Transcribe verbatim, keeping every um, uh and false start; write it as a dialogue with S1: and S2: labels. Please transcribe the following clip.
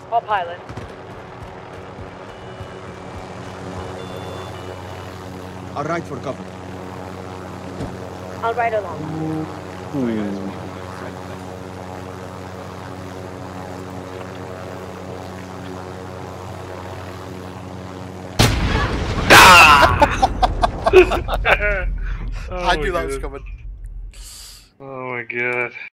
S1: All pilots.
S2: I'll ride for cover.
S1: I'll ride along.
S3: I knew that was coming.
S4: Oh my god.